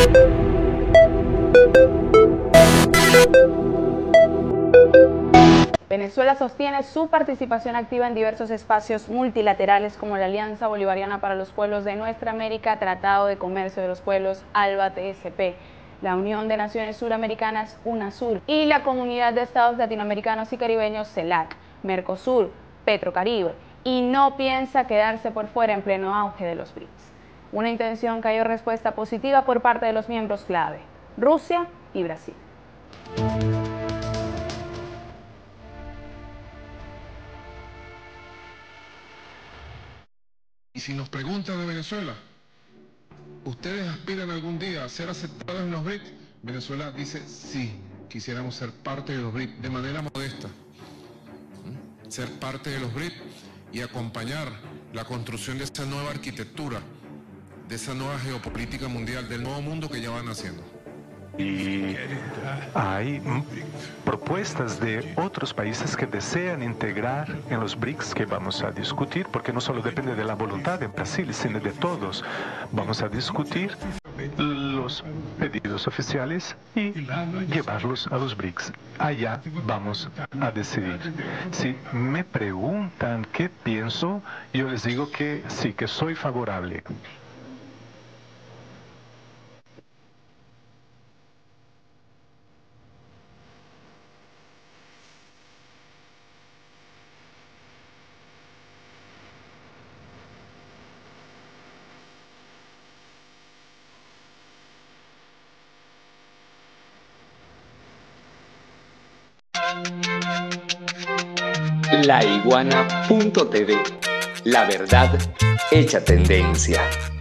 Venezuela sostiene su participación activa en diversos espacios multilaterales como la Alianza Bolivariana para los Pueblos de Nuestra América, Tratado de Comercio de los Pueblos, ALBA-TSP, la Unión de Naciones Suramericanas, UNASUR, y la Comunidad de Estados Latinoamericanos y Caribeños, CELAC, Mercosur, Petrocaribe, y no piensa quedarse por fuera en pleno auge de los BRICS. Una intención que halló respuesta positiva por parte de los miembros clave, Rusia y Brasil. Y si nos preguntan de Venezuela, ¿ustedes aspiran algún día a ser aceptados en los BRICS? Venezuela dice sí, quisiéramos ser parte de los BRICS de manera modesta. Ser parte de los BRICS y acompañar la construcción de esa nueva arquitectura, de esa nueva geopolítica mundial, del nuevo mundo que ya van haciendo. Y hay propuestas de otros países que desean integrar en los BRICS que vamos a discutir, porque no solo depende de la voluntad de Brasil, sino de todos. Vamos a discutir los pedidos oficiales y llevarlos a los BRICS. Allá vamos a decidir. Si me preguntan qué pienso, yo les digo que sí, que soy favorable. Laiguana.tv, la verdad hecha tendencia.